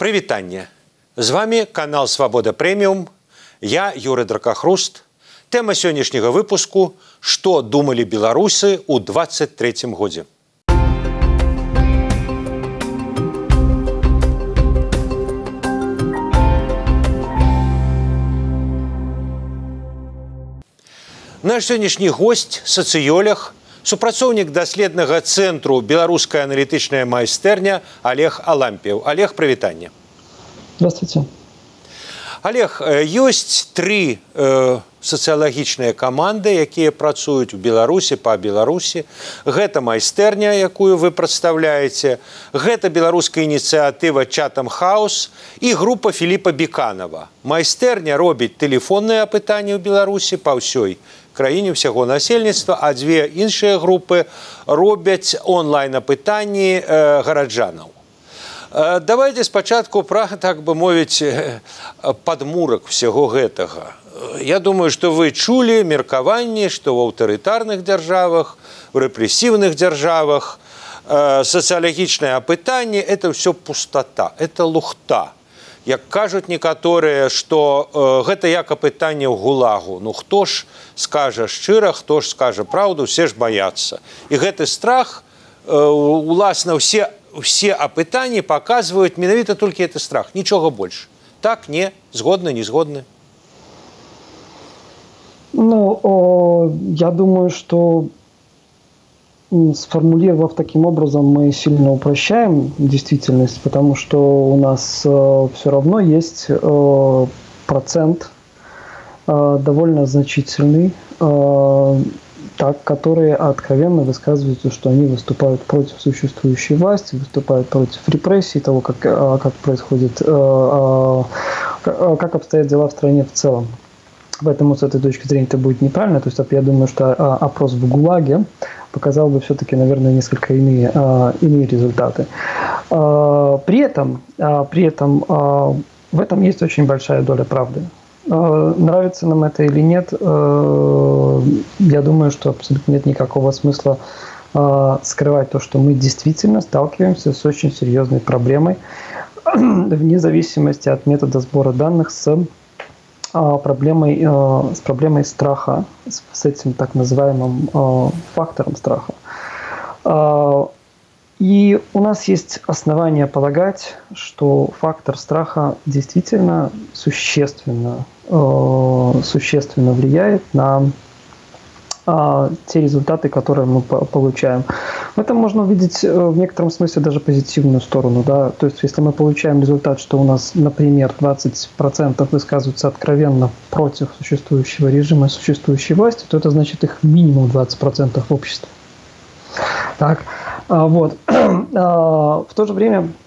Прывітанне. З вами канал Свабода Прэміум. Я Юрый Дракахруст. Тэма сённяшняга выпуску «Што думалі беларусы ў 23-м годзе». Наш сённяшні госць – сацыёлог, супрацоўнік даследнага цэнтру «Беларуская аналітычная майстэрня» Олег Алампіў. Олег, прывітанне. Здравствуйте. Олег, ёсць тры сацыялагічныя каманды, якія працуюць у Беларусі, па Беларусі. Гэта майстэрня, якую вы прадстаўляеце, гэта беларуская ініцыятыва «Чатам Хаус» і група Філіпа Біканава. Майстэрня робіць тэлефонныя апытанні ў Беларусі па ўсёй краіне, ўсяго насельніцтва, а дзве іншыя групы робяць онлайн-апытанні гараджанаў. Давайте спачатку пра, так бы мовіць, падмурак всяго гэтага. Я думаю, што вы чулі меркаванні, што ў аўтарытарных дзяржавах, у рэпрэсіўных дзяржавах сацыялагічнае апытанне – это ўсё пустата, это лухта. Як кажуць некаторыя, што гэта як апытанне ў гулагу. Ну, хто ж скажа шчыра, хто ж скажа праўду, все ж баяцца. І гэты страх, уласна, все апытанні паказваюць менавіта толькі гэты страх, нічога больш. Так, не, згодны, не згодны? Ну, я думаю, что сформулировав таким образом, мы сильно упрощаем действительность, потому что у нас все равно есть процент довольно значительный, которые откровенно высказываются, что они выступают против существующей власти, выступают против репрессий, того, как происходит, как обстоят дела в стране в целом. Поэтому с этой точки зрения это будет неправильно. То есть я думаю, что опрос в ГУЛАГе показал бы все-таки, наверное, несколько иные результаты. При этом в этом есть очень большая доля правды. Нравится нам это или нет, я думаю, что абсолютно нет никакого смысла скрывать то, что мы действительно сталкиваемся с очень серьезной проблемой, вне зависимости от метода сбора данных, с проблемой страха, с этим так называемым фактором страха. И у нас есть основания полагать, что фактор страха действительно существенно влияет на те результаты, которые мы получаем. В этом можно увидеть в некотором смысле даже позитивную сторону. Да? То есть если мы получаем результат, что у нас, например, 20% высказываются откровенно против существующего режима, существующей власти, то это значит их минимум 20% в обществе. Так, вот. В то же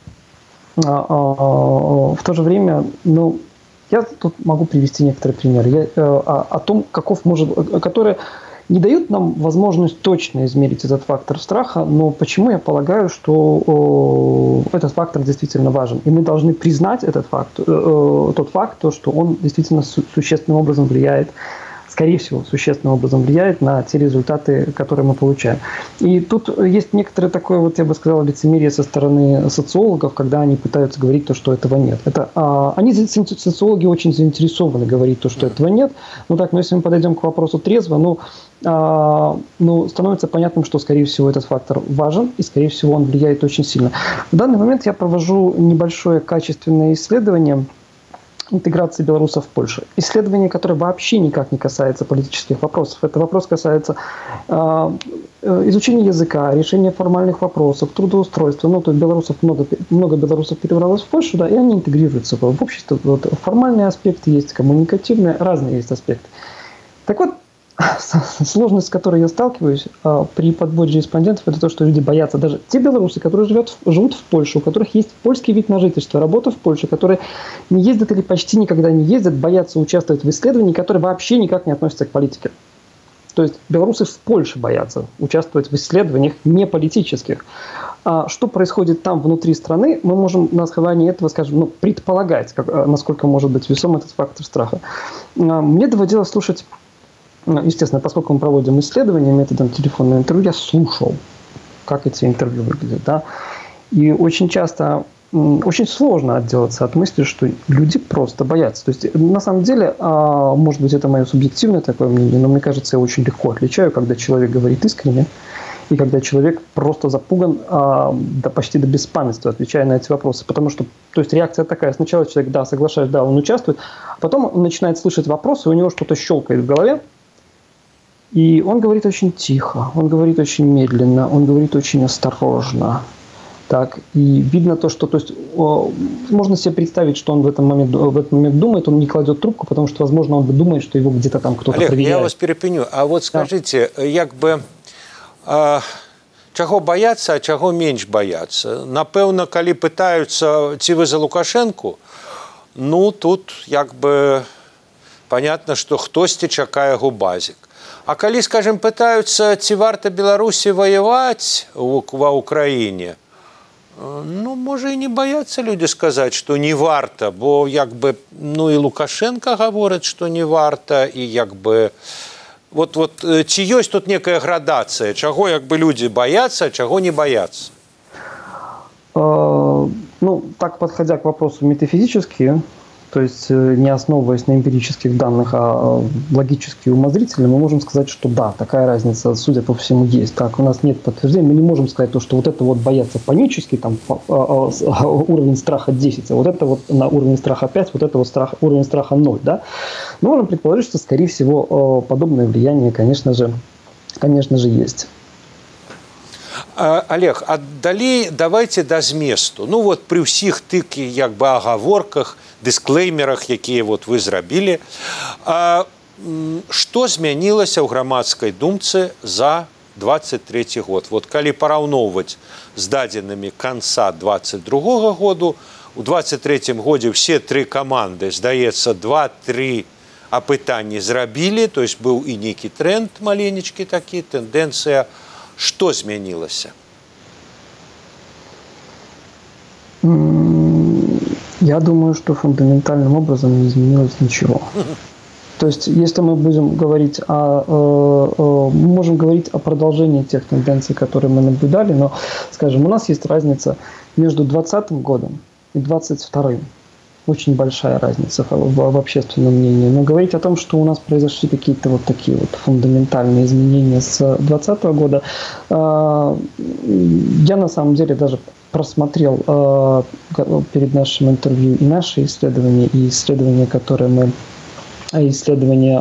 время, ну, я тут могу привести некоторые примеры о том, которые не дают нам возможность точно измерить этот фактор страха, но почему я полагаю, что этот фактор действительно важен. И мы должны признать этот факт, тот факт, что он действительно существенным образом влияет, скорее всего, существенным образом влияет на те результаты, которые мы получаем. И тут есть некоторое такое, вот я бы сказал, лицемерие со стороны социологов, когда они пытаются говорить то, что этого нет. Социологи очень заинтересованы говорить то, что этого нет. Но если мы подойдем к вопросу трезво, становится понятным, что, скорее всего, этот фактор важен, и, скорее всего, он влияет очень сильно. В данный момент я провожу небольшое качественное исследование интеграции белорусов в Польшу. Исследование, которое вообще никак не касается политических вопросов. Это вопрос касается изучения языка, решения формальных вопросов, трудоустройства. Ну, то есть много белорусов перебралось в Польшу, да, и они интегрируются в общество. Вот, формальные аспекты есть, коммуникативные, разные есть аспекты. Так вот, сложность, с которой я сталкиваюсь при подборе респондентов, это то, что люди боятся. Даже те белорусы, которые живут в Польше, у которых есть польский вид на жительство, работа в Польше, которые не ездят или почти никогда не ездят, боятся участвовать в исследовании, которые вообще никак не относятся к политике. То есть белорусы в Польше боятся участвовать в исследованиях не политических. А что происходит там внутри страны, мы можем на основании этого, скажем, предполагать, насколько может быть весом этот фактор страха. Мне доводилось слушать. Естественно, поскольку мы проводим исследования методом телефонного интервью, я слушал, как эти интервью выглядят. Да? И очень часто очень сложно отделаться от мысли, что люди просто боятся. То есть, на самом деле, может быть, это мое субъективное такое мнение, но мне кажется, я очень легко отличаю, когда человек говорит искренне, и когда человек просто запуган почти до беспамятства, отвечая на эти вопросы. Потому что, то есть, реакция такая. Сначала человек, да, соглашаюсь, да, он участвует, а потом он начинает слышать вопросы, у него что-то щелкает в голове, и он говорит очень тихо, он говорит очень медленно, он говорит очень осторожно. Так, и видно то, что, то есть, можно себе представить, что он в этот момент думает, он не кладет трубку, потому что, возможно, он думает, что его где-то там кто-то проверяет. проверяет. Я вас перепиню. А вот скажите, як бы, чаго бояцца, а чаго менш бояцца? Напэўна, калі пытаюцца, ці вы за Лукашэнку, ну, тут, як бы, понятно, што хтосьці чакае губазік. А калі, скажем, пытаюцца, ці варта Беларусі воевать ва Украіне, ну, можа, і не баяцца людзі сказаць, што не варта, бо, як бы, ну, і Лукашенко гаворыць, што не варта, і, як бы, вот, ці ёсць тут некая градацыя, чаго, як бы, людзі баяцца, а чаго не баяцца? Ну, так, подходя к вопросу метафизически, то есть не основываясь на эмпирических данных, а логически и умозрительно, мы можем сказать, что да, такая разница, судя по всему, есть. Так, у нас нет подтверждений, мы не можем сказать то, что вот это вот боятся панически, там уровень страха 10, а вот это вот на уровне страха 5, вот это вот уровень страха 0, да. Мы можем предположить, что, скорее всего, подобное влияние, конечно же, есть. Олег, а далей давайте да зместу. Ну вот при ўсіх тых, як бы, агаворках, дысклеймерах, якія вот вы зрабілі, што змянілася ў грамадскай думцы за 23 год? Вот калі параўноўваць з дадзенымі канца 22 году, у 23 годзе все тры каманды, здаецца, 2-3 апытанні зрабілі, то есть быў і нейкі тренд маленечкі такі, тэндэнцыя. Что змянілася? Я думаю, что фундаментальным образом не изменилось ничего. То есть, если мы будем говорить мы можем говорить о продолжении тех тенденций, которые мы наблюдали, но, скажем, у нас есть разница между 2020 годом и 2022. Очень большая разница в общественном мнении. Но говорить о том, что у нас произошли какие-то вот такие вот фундаментальные изменения с 2020 года, я на самом деле даже просмотрел перед нашим интервью и наши исследования, и исследования, которые мы... исследования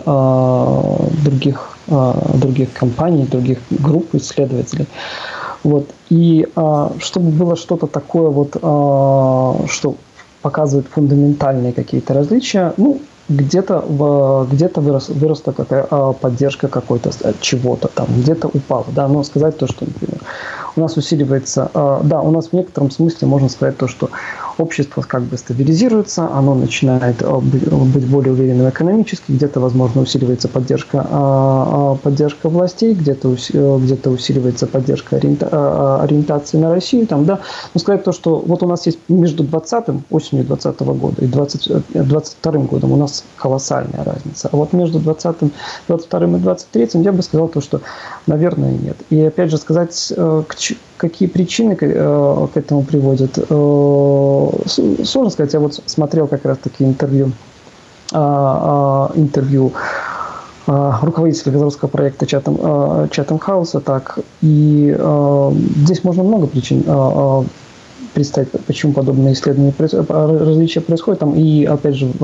других компаний, других групп исследователей. Вот. И чтобы было что-то такое, вот, что показывает фундаментальные какие-то различия, ну, где-то выросла какая поддержка какой-то чего-то там, где-то упала, да, но сказать то, что, например, у нас усиливается, да, у нас в некотором смысле можно сказать то, что общество как бы стабилизируется, оно начинает быть более уверенным экономически, где-то, возможно, усиливается поддержка властей, где-то усиливается поддержка ориентации на Россию, там, да, но сказать то, что вот у нас есть между осенью 2020 года и 2022 годом у нас колоссальная разница, а вот между 2020, 2022 и 2023 я бы сказал то, что, наверное, нет. И опять же сказать, какие причины к этому приводят, сложно сказать. Я вот смотрел как раз-таки интервью руководителя белорусского проекта Chatham House, так, и здесь можно много причин представить, почему подобные исследования, различия происходят. Там, и, опять же,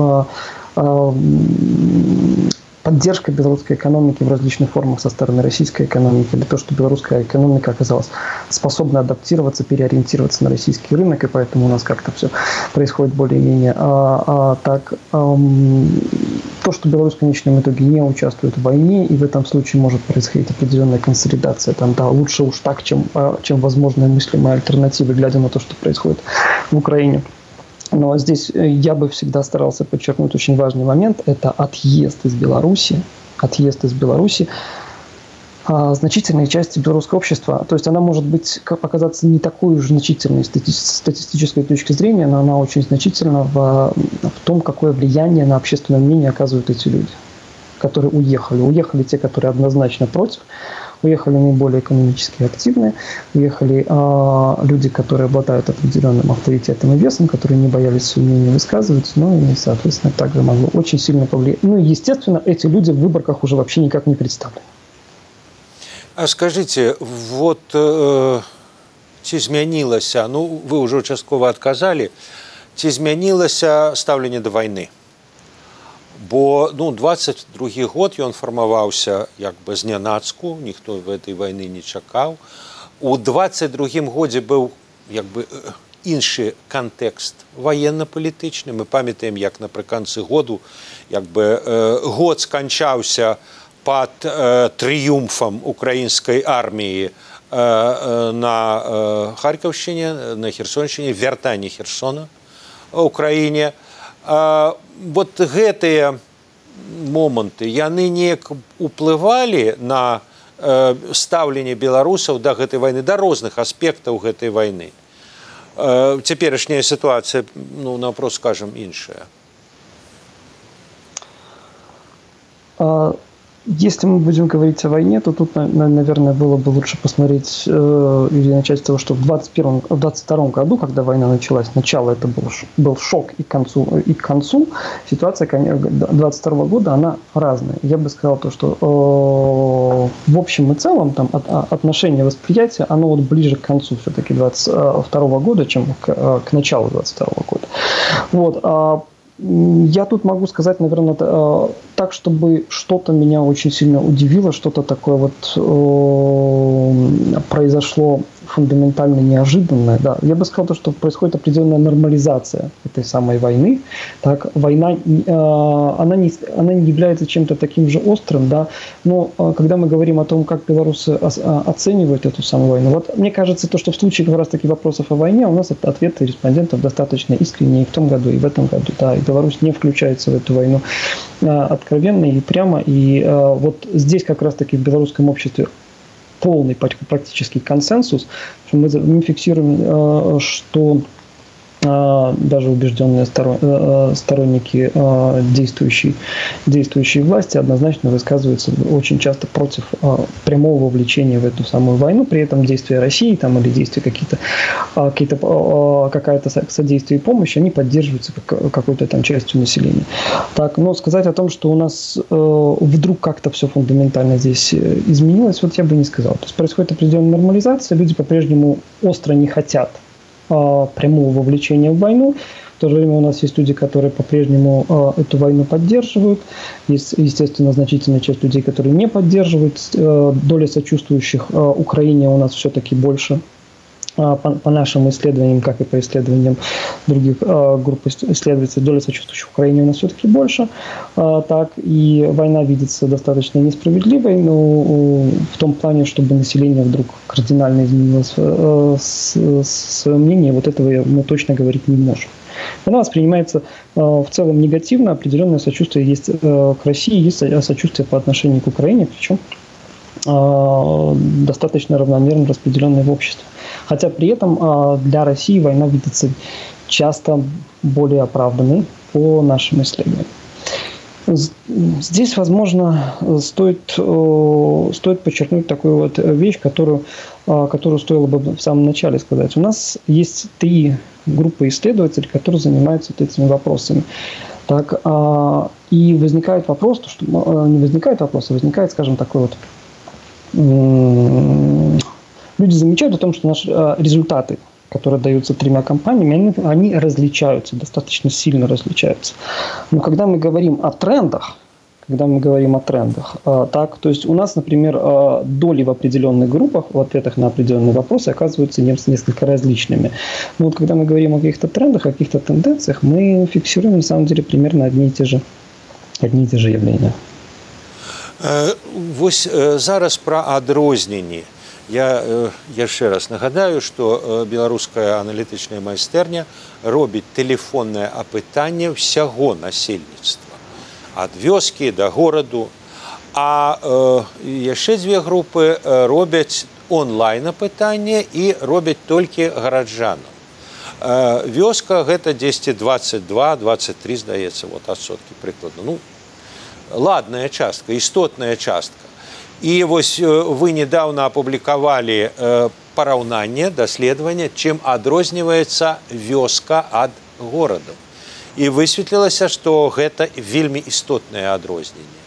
поддержка белорусской экономики в различных формах со стороны российской экономики, для того, чтобы белорусская экономика оказалась способна адаптироваться, переориентироваться на российский рынок, и поэтому у нас как-то все происходит более-менее так. То, что Беларусь в конечном итоге не участвует в войне, и в этом случае может происходить определенная консолидация. Там, да, лучше уж так, чем возможные мыслимые альтернативы, глядя на то, что происходит в Украине. Но здесь я бы всегда старался подчеркнуть очень важный момент. Это отъезд из Беларуси значительной части белорусского общества. То есть она может показаться не такой уж значительной с статистической точки зрения, но она очень значительна в том, какое влияние на общественное мнение оказывают эти люди, которые уехали. Уехали те, которые однозначно против. Уехали наиболее экономически активные, уехали люди, которые обладают определенным авторитетом и весом, которые не боялись свое мнение высказывать, ну и, соответственно, также могло очень сильно повлиять. Ну и, естественно, эти люди в выборках уже вообще никак не представлены. А скажите, вот ці змянілася, ну вы уже часткова адказалі, ці змянілася стаўленне да вайны? Бо 22 год ён фармаваўся як бы знянацку, ніхто в этой вайны не чакаў. У 22 годзе быў як бы іншы кантэкст ваенна-палітычны. Мы памятаем, як напрыканцы году як бы год сканчаўся пад трыумфам украінскай арміі на Харьковщине, на Херсонщине, вяртанне Херсона в Украине. Вот гэтыя моманты, яны неяк уплывалі на стаўленне беларусаў да гэтай вайны, да розных аспектаў гэтай вайны. Цяперашняя сітуацыя, ну, напрост скажем, іншая. Если мы будем говорить о войне, то тут, наверное, было бы лучше посмотреть или начать с того, что в 22 году, когда война началась, начало это был шок и к концу, ситуация 22 года, она разная. Я бы сказал то, что в общем и целом там, отношение восприятия, оно вот ближе к концу все-таки 22 года, чем к началу 22 года. Вот. Я тут могу сказать, наверное, так, чтобы что-то меня очень сильно удивило, что-то такое вот произошло фундаментально неожиданное. Да. Я бы сказал, что происходит определенная нормализация этой самой войны. Так, война, она не является чем-то таким же острым, да, но когда мы говорим о том, как белорусы оценивают эту самую войну, вот мне кажется, то, что в случае как раз-таки вопросов о войне у нас ответы респондентов достаточно искренние и в том году, и в этом году. Да, и Беларусь не включается в эту войну откровенно и прямо. И вот здесь как раз-таки в белорусском обществе полный практически консенсус. Мы фиксируем, что даже убежденные сторонники действующей власти однозначно высказываются очень часто против прямого вовлечения в эту самую войну, при этом действия России там, или действия какая-то содействие и помощь, они поддерживаются какой-то там частью населения. Так, но сказать о том, что у нас вдруг как-то все фундаментально здесь изменилось, вот я бы не сказал. То есть происходит определенная нормализация, люди по-прежнему остро не хотят прямого вовлечения в войну. В то же время у нас есть люди, которые по-прежнему эту войну поддерживают. Есть, естественно, значительная часть людей, которые не поддерживают. Доля сочувствующих Украине у нас все-таки больше. По нашим исследованиям, как и по исследованиям других групп исследователей, доля сочувствующих Украине у нас все-таки больше. Так, и война видится достаточно несправедливой, но в том плане, чтобы население вдруг кардинально изменило свое мнение, вот этого мы точно говорить не можем. Война воспринимается в целом негативно, определенное сочувствие есть к России, есть сочувствие по отношению к Украине, причем достаточно равномерно распределенное в обществе. Хотя при этом для России война видится часто более оправданной по нашим исследованиям. Здесь, возможно, стоит подчеркнуть такую вот вещь, которую стоило бы в самом начале сказать. У нас есть 3 группы исследователей, которые занимаются вот этими вопросами. Так, и возникает вопрос, что не возникает вопрос, а возникает, скажем, такой вот... Люди замечают о том, что наши результаты, которые даются 3 компаниями, они различаются, достаточно сильно различаются. Но когда мы говорим о трендах, так, то есть у нас, например, доли в определенных группах, в ответах на определенные вопросы оказываются несколько различными. Но вот когда мы говорим о каких-то трендах, о каких-то тенденциях, мы фиксируем на самом деле примерно одни и те же явления. Вось зараз пра адрозненні. Я яшчэ раз нагадаю, што беларуская аналітычная майстэрня робіць тэлефоннае апытанне ўсяго насельніцтва. Ад вёскі да гораду. А яшчэ 2 групы робяць онлайн-апытанне і робяць толькі гараджанам. Вёска гэта 10-22-23, здаецца, вот адсоткі прыкладна. Ну, ладная частка, істотная частка. І вось вы недавно апублікавалі параўнанне, даследаванне, чым адрозніваецца вёска ад гораду. І высветлілася, што гэта вельмі істотнае адрозненне.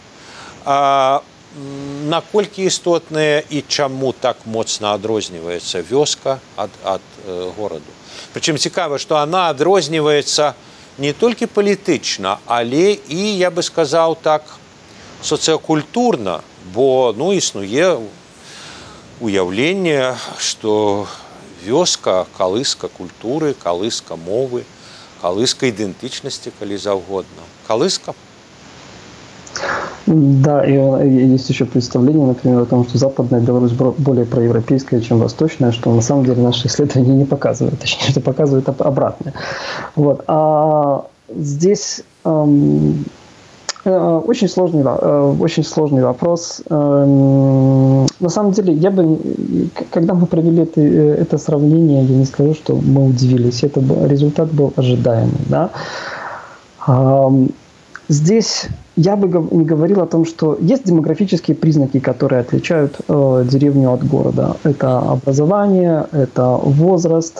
Наколькі істотнае і чаму так моцна адрозніваецца вёска ад гораду? Прычым цікава, што она адрозніваецца не толькі палітычна, але і, я бы сказаў так, социокультурна, бо існуе уяўленне, што вёска – калыска культуры, калыска мовы, калыска идентичности, коли завгодно. Калыска? Да, и есть еще представление, например, о том, что Западная Беларусь более проевропейская, чем Восточная, что на самом деле наши исследования не показывают, точнее, что показывают обратное. Вот. А здесь очень сложный вопрос. На самом деле, когда мы провели это сравнение, я не скажу, что мы удивились. Результат был ожидаемый. Да? Здесь я бы не говорил о том, что есть демографические признаки, которые отличают деревню от города. Это образование, это возраст,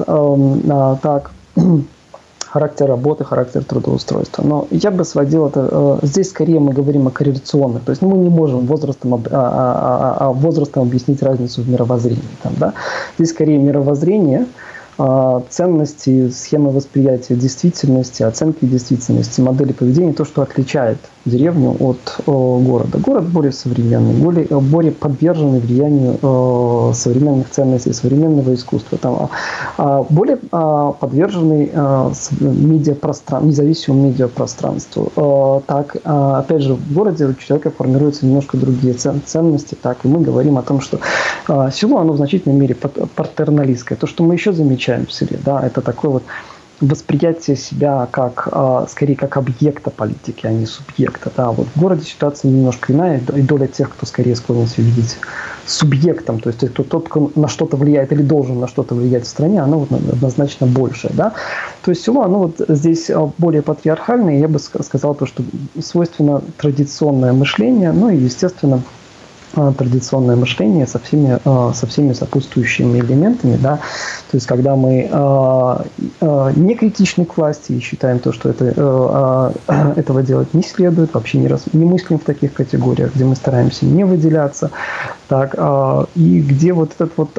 характер работы, характер трудоустройства. Но я бы сводил это... Здесь скорее мы говорим о корреляционных. То есть мы не можем возрастом объяснить разницу в мировоззрении. Да? Здесь скорее мировоззрение, ценности, схемы восприятия действительности, оценки действительности, модели поведения, то, что отличает деревню от города. Город более современный, более подверженный влиянию современных ценностей, современного искусства, более подверженный независимому медиапространству. Так, опять же, в городе у человека формируются немножко другие ценности, так, и мы говорим о том, что село, оно в значительной мере патерналистское. То, что мы еще замечаем в селе, да, это такое вот восприятие себя скорее как объекта политики, а не субъекта. Да. Вот в городе ситуация немножко иная, и доля тех, кто скорее склонен себя видеть субъектом, то есть тот, кто на что-то влияет или должен на что-то влиять в стране, оно вот однозначно большее. Да. То есть село, оно вот здесь более патриархальное, я бы сказал, то, что свойственно традиционное мышление, ну и, естественно, традиционное мышление со всеми сопутствующими элементами, да, то есть когда мы не критичны к власти и считаем то, что этого делать не следует, вообще не мыслим в таких категориях, где мы стараемся не выделяться, так, и где вот этот вот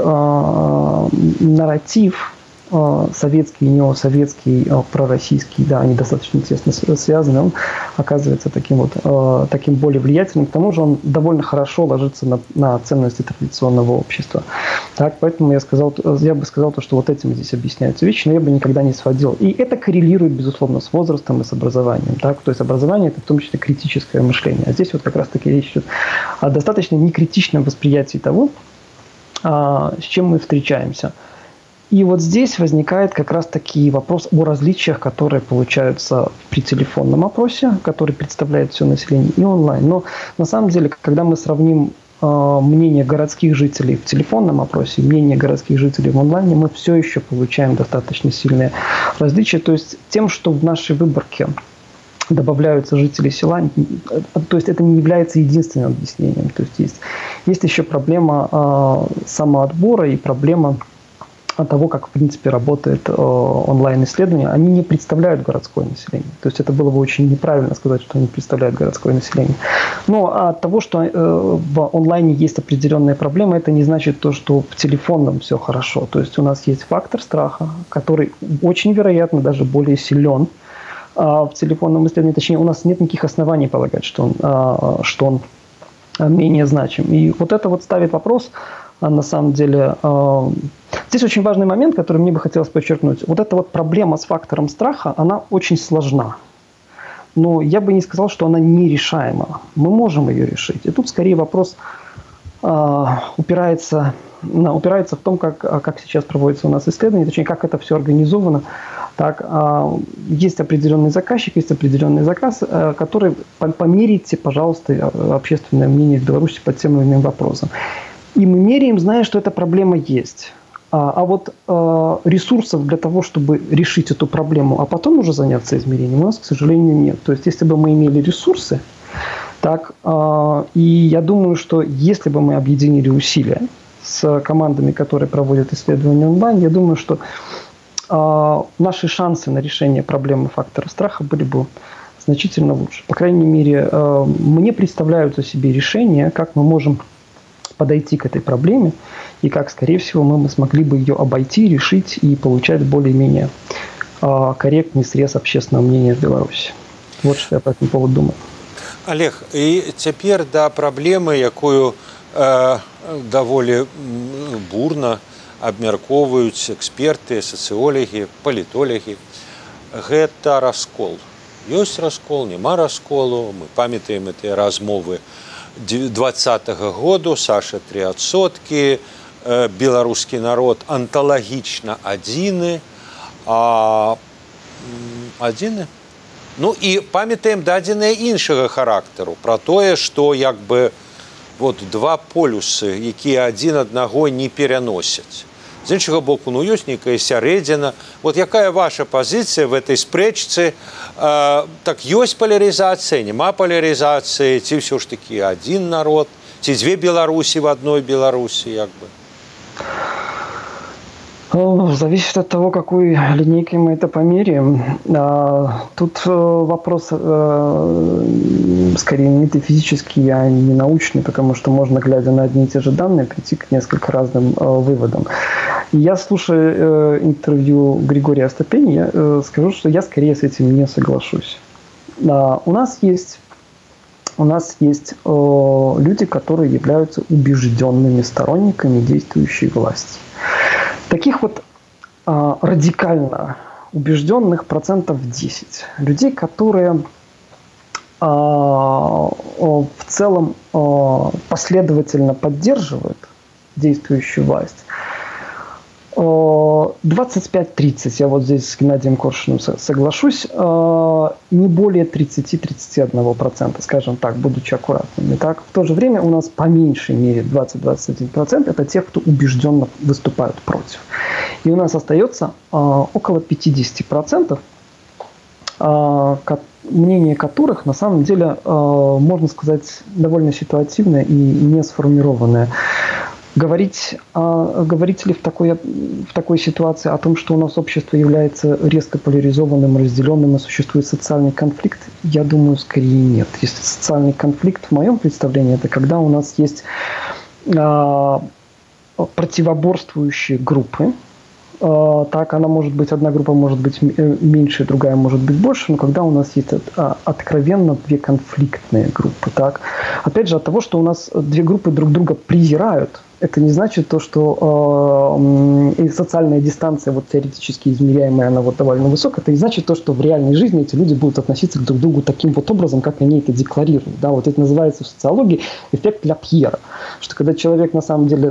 нарратив советский, неосоветский, пророссийский, да, они достаточно тесно связаны, он оказывается таким более влиятельным. К тому же он довольно хорошо ложится на ценности традиционного общества. Так, поэтому я бы сказал, что вот этим здесь объясняются вещи, но я бы никогда не сводил. И это коррелирует, безусловно, с возрастом и с образованием. Так? То есть образование – это в том числе критическое мышление. А здесь вот как раз-таки речь идет о достаточно некритичном восприятии того, с чем мы встречаемся. И вот здесь возникает как раз-таки вопрос о различиях, которые получаются при телефонном опросе, который представляет все население, и онлайн. Но на самом деле, когда мы сравним мнение городских жителей в телефонном опросе, мнение городских жителей в онлайне, мы все еще получаем достаточно сильные различия. То есть тем, что в нашей выборке добавляются жители села, то есть это не является единственным объяснением. То есть есть еще проблема самоотбора и проблема того, как, в принципе, работает онлайн-исследование, они не представляют городское население. То есть это было бы очень неправильно сказать, что они представляют городское население. Но от того, что в онлайне есть определенные проблемы, это не значит то, что в телефонном все хорошо. То есть у нас есть фактор страха, который очень вероятно даже более силен в телефонном исследовании. Точнее, у нас нет никаких оснований полагать, что он менее значим. И вот это вот ставит вопрос, на самом деле. Здесь очень важный момент, который мне бы хотелось подчеркнуть. Вот эта вот проблема с фактором страха, она очень сложна. Но я бы не сказал, что она нерешаема. Мы можем ее решить. И тут скорее вопрос упирается в том, как сейчас проводится у нас исследование, точнее, как это все организовано. Так, есть определенный заказчик, есть определенный заказ, который померите, пожалуйста, общественное мнение в Беларуси по тем или иным вопросам. И мы меряем, зная, что эта проблема есть. А вот ресурсов для того, чтобы решить эту проблему, а потом уже заняться измерением, у нас, к сожалению, нет. То есть, если бы мы имели ресурсы, Так, и я думаю, что если бы мы объединили усилия с командами, которые проводят исследования онлайн, я думаю, что наши шансы на решение проблемы фактора страха были бы значительно лучше. По крайней мере, мне представляются себе решения, как мы можем подойти к этой проблеме, и как, скорее всего, мы смогли бы ее обойти, решить и получать более-менее корректный срез общественного мнения в Беларуси. Вот что я по этому поводу думаю. Олег, і цяпер да праблемы, якую даволі бурна абмяркоўваюць эксперты, сацыёлагі, палітолагі, гэта раскол. Ёсць раскол, няма расколу. Мы памятаем гэтыя размовы 2020 году, Саша 3%, беларускі народ анталагічна адзіны, адзіны? Ну і памятаем дадзеныя іншага характару пра тое, што як бы вот два полюсы, якія адзін аднаго не пераносяць. З іншага боку, ну ёсць нейкая сярэдзіна. Вот якая ваша пазіцыя в этой спрэчцы? Так ёсць палярызацыя, няма палярызацыі, ці ўсё ж такі адзін народ, ці дзве Беларусі в адной Беларусі, як бы? Зависит от того, какой линейкой мы это померяем. Тут вопрос скорее метафизический, а не научный, потому что можно, глядя на одни и те же данные, прийти к несколько разным выводам. И я, слушая интервью Григория Остапени, я скажу, что я скорее с этим не соглашусь. У нас есть люди, которые являются убежденными сторонниками действующей власти. Таких вот радикально убежденных 10%. Людей, которые в целом последовательно поддерживают действующую власть. 25-30, я вот здесь с Геннадием Коршуновым соглашусь, не более 30-31%, скажем так, будучи аккуратными. Так? В то же время у нас по меньшей мере 20-21% это те, кто убежденно выступают против. И у нас остается около 50%, мнение которых на самом деле, можно сказать, довольно ситуативное и не сформированное. Говорить ли в такой ситуации о том, что у нас общество является резко поляризованным, разделенным и существует социальный конфликт, я думаю, скорее нет. Если социальный конфликт, в моем представлении, это когда у нас есть противоборствующие группы. Так, одна группа может быть меньше, другая может быть больше, но когда у нас есть откровенно две конфликтные группы. Так? Опять же, от того, что у нас две группы друг друга презирают, это не значит то, что и социальная дистанция, вот теоретически измеряемая, она вот довольно высокая, это не значит то, что в реальной жизни эти люди будут относиться друг к другу таким вот образом, как они это декларируют. Да? Вот это называется в социологии эффект Ля-Пьера, что когда человек на самом деле,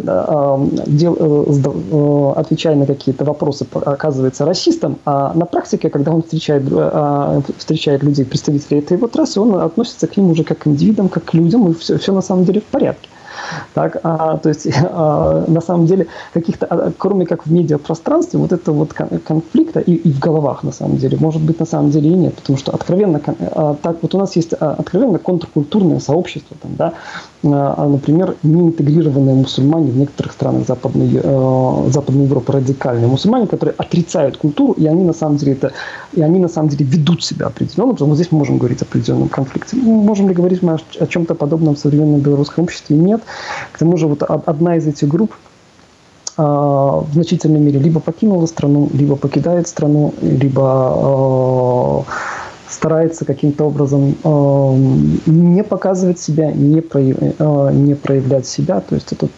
отвечая на какие-то вопросы, оказывается расистом, а на практике, когда он встречает людей, представителей этой вот расы, он относится к ним уже как к индивидам, как к людям, и все на самом деле в порядке. Так, то есть, на самом деле, кроме как в медиапространстве, вот этого вот конфликта и в головах, на самом деле, может быть, на самом деле и нет, потому что откровенно, так вот у нас есть откровенно контркультурное сообщество, там, да, например, неинтегрированные мусульмане в некоторых странах Западной Европы, радикальные мусульмане, которые отрицают культуру, и они на самом деле ведут себя определенным образом. Вот здесь мы можем говорить о определенном конфликте. Можем ли говорить мы о чем-то подобном в современном белорусском обществе? Нет. К тому же вот одна из этих групп в значительной мере либо покинула страну, либо покидает страну, либо старается каким-то образом не показывать себя, не проявлять себя. То есть это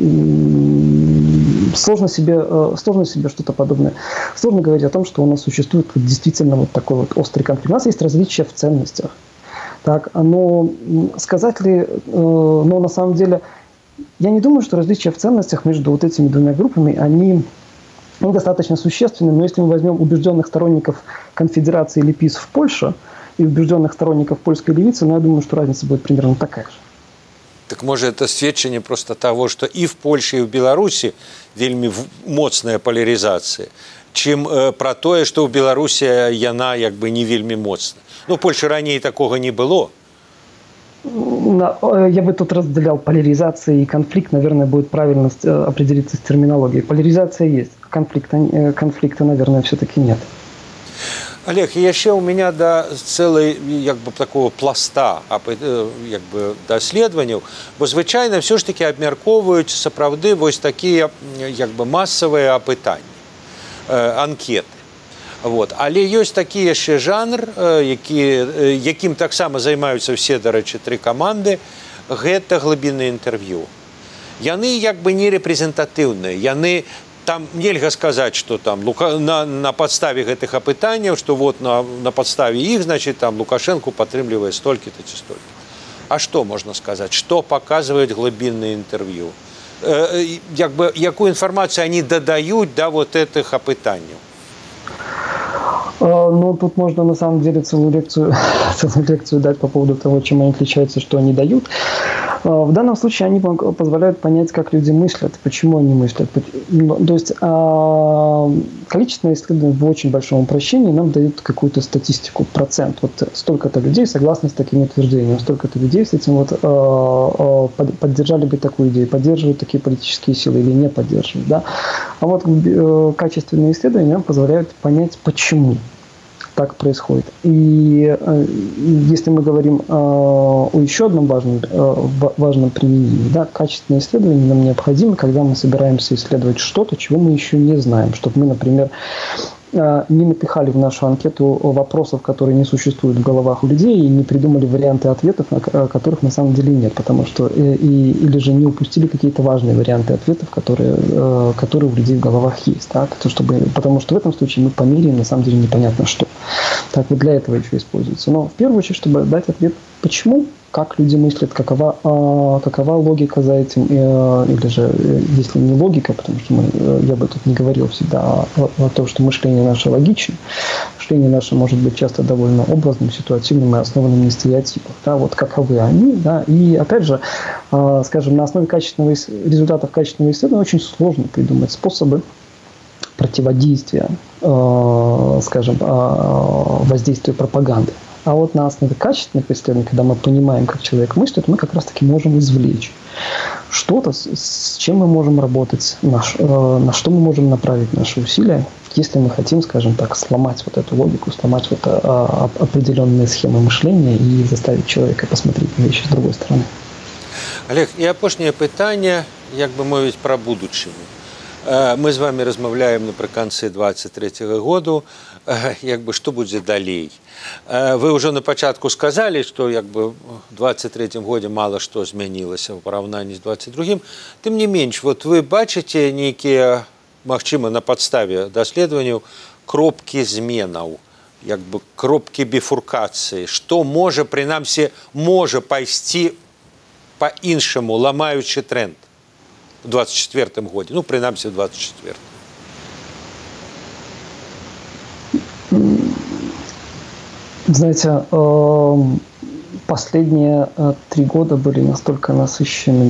сложно себе что-то подобное. Сложно говорить о том, что у нас существует вот действительно вот такой вот острый конфликт. У нас есть различия в ценностях. Так, но сказать ли, но на самом деле, я не думаю, что различия в ценностях между вот этими двумя группами, они достаточно существенны, но если мы возьмем убежденных сторонников конфедерации или ПиС в Польше и убежденных сторонников польской левицы, я думаю, что разница будет примерно такая же. Так может это сведчанне просто того, что и в Польше, и в Беларуси вельми моцная поляризация, чым про тое, что в Беларуси яна як бы не вельми моцна. Ну, в Польше ранее такого не было. Я бы тут разделял поляризация и конфликт. Наверное, будет правильно определиться с терминологией. Поляризация есть, конфликта, наверное, все-таки нет. Олег, яшчэ ў меня да цэлай такого пласта даследаванняў, бо звычайна ўсё ж такі абмяркоўваюць сапраўды вось такія масавыя апытанні, анкеты. Вот. Але ёсць такі яшчэ жанр, якім таксама займаюцца ўсе, дарэчы, 3 каманды, гэта глыбінныя інтэрв'ю. Яны не рэпрэзентатыўныя, яны там нельга сказаць, што там на падставе гэтых апытанняў, што вот на падставе іх, значит, там Лукашенко падтрымлівае столькі-то ці столькі. А што можна сказаць? Што паказваюць глыбінныя інтэрв'ю? Якую інфармацыю они дадаюць да вот этих апытанняў? Ну, тут можно на самом деле целую лекцию дать по поводу того, чем они отличаются, что они дают. В данном случае они позволяют понять, как люди мыслят, почему они мыслят. То есть количественное исследование в очень большом упрощении нам дают какую-то статистику, процент. Вот столько-то людей согласны с таким утверждением, столько-то людей с этим поддержали бы такую идею, поддерживают такие политические силы или не поддерживают. Да? А вот качественные исследования нам позволяют понять, почему так происходит. И если мы говорим о еще одном важном применении, да, качественное исследование нам необходимо, когда мы собираемся исследовать что-то, чего мы еще не знаем, чтобы мы, например, не напихали в нашу анкету вопросов, которые не существуют в головах у людей, и не придумали варианты ответов, которых на самом деле нет, потому что или же не упустили какие-то важные варианты ответов, которые у людей в головах есть, да? Потому что в этом случае мы померяем на самом деле непонятно что. Так вот для этого еще используется. Но в первую очередь, чтобы дать ответ почему, как люди мыслят, какова логика за этим, или же, если не логика, потому что я бы тут не говорил всегда о том, что мышление наше логично, мышление наше может быть часто довольно образным, ситуативным и основанным на стереотипах, да, вот каковы они, да, и опять же, скажем, на основе результатов качественного исследования очень сложно придумать способы противодействия, скажем, воздействию пропаганды. А вот на основе качественных исследований, когда мы понимаем, как человек мыслит, мы как раз-таки можем извлечь что-то, с чем мы можем работать, на что мы можем направить наши усилия, если мы хотим, скажем так, сломать вот эту логику, сломать вот определенные схемы мышления и заставить человека посмотреть на вещи с другой стороны. Олег, і апошняе пытанне, як бы мовіць, пра будучыню. Мы з вами размаўляем напрыканцы 23-го году, што будзе далей. Вы ўжо на пачатку сказалі, што в 23-м годзе мала што змянілася ў параўнанні з 22-м. Тым не менш, вот вы бачыце нейкія, магчыма, на падставе даследаванняў кропкі зменаў, кропкі біфуркацыі, што можа, прынамсі, можа пайсці па-іншаму, ламаючы тренд в 24-м годзе, ну, прынамсі в 24-м. Знаете, последние 3 года были настолько насыщены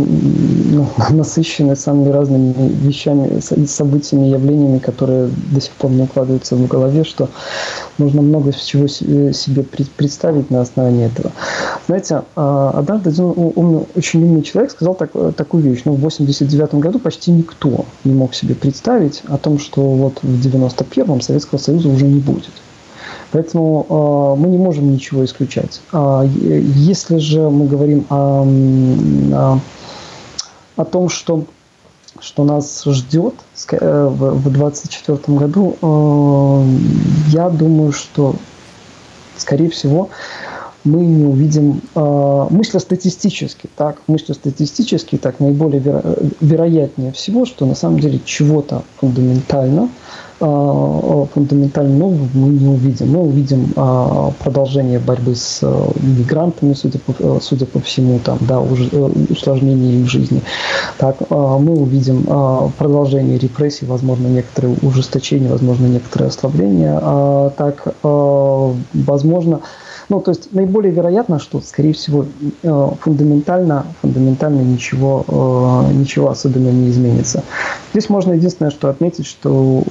самыми разными вещами, событиями, явлениями, которые до сих пор не укладываются в голове, что нужно много чего себе представить на основании этого. Знаете, однажды один очень умный человек сказал такую вещь. В 1989 году почти никто не мог себе представить о том, что вот в 1991-м Советского Союза уже не будет. Поэтому мы не можем ничего исключать. Если же мы говорим о том, что нас ждет в 2024 году, я думаю, что, скорее всего, мы не увидим, мысля статистически, так наиболее вероятнее всего, что на самом деле чего-то фундаментально нового мы не увидим. Мы увидим продолжение борьбы с мигрантами, судя по всему, усложнение их жизни. Так, мы увидим продолжение репрессий, возможно, некоторые ужесточения, возможно, некоторые ослабления. Так, возможно, Ну, то есть наиболее вероятно, что, скорее всего, фундаментально ничего особенно не изменится. Здесь можно единственное, что отметить, что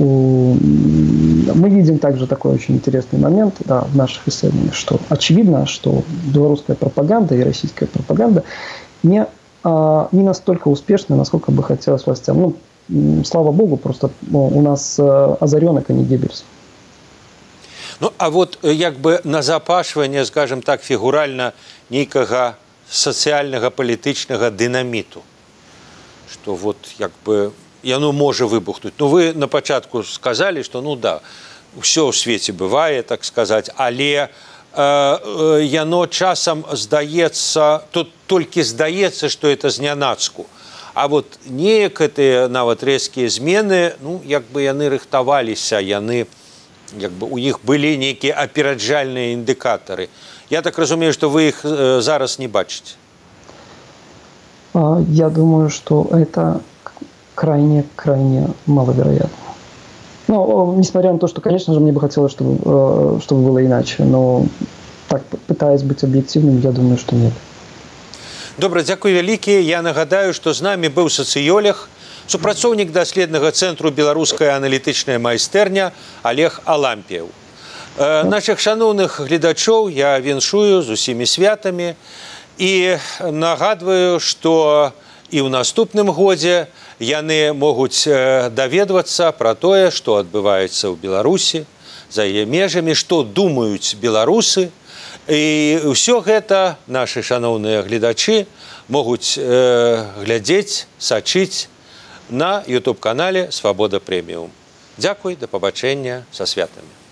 мы видим также такой очень интересный момент, да, в наших исследованиях, что очевидно, что белорусская пропаганда и российская пропаганда не настолько успешны, насколько бы хотелось властям. Ну, слава богу, просто у нас озаренок, а не Геббельс. Ну, а вот як бы назапашванне, скажем так, фігуральна нейкага сацыяльнага палітычнага дынаміту, што вот як бы яно можа выбухнуць. Ну, вы на пачатку сказалі, што ну да, ўсё ў свеце бывае, так сказаць, але яно часам здаецца, тут толькі здаецца, што это знянацку. А вот неяк гэтыя нават рэзкія змены, ну, як бы яны рыхтаваліся, яны як бы у іх былі нейкія апераджальныя індыкатары. Я так разумею, што вы іх зараз не бачыце. Я думаю, что это крайне маловероятно. Ну, несмотря на то, что, конечно же, мне бы хотелось, чтобы было иначе, но так, пытаясь быть объективным, я думаю, что нет. Добра, дзякуй вялікі. Я нагадаю, што з намі быў сацыёлог, супрацоўнік даследнага цэнтру «Беларуская аналітычная майстэрня» Олег Алампіяў. Нашых шаноўных гледачоў я віншую з усімі святамі і нагадваю, што і ў наступным годзе яны могуць даведвацца пра тое, што адбываецца ў Беларусі, за яе межамі, што думаюць беларусы. І ўсё гэта нашы шаноўныя гледачы могуць глядзець, сачыць на YouTube-канале «Свабода Прэміум». Дзякуй, да пабачэння, са святамі.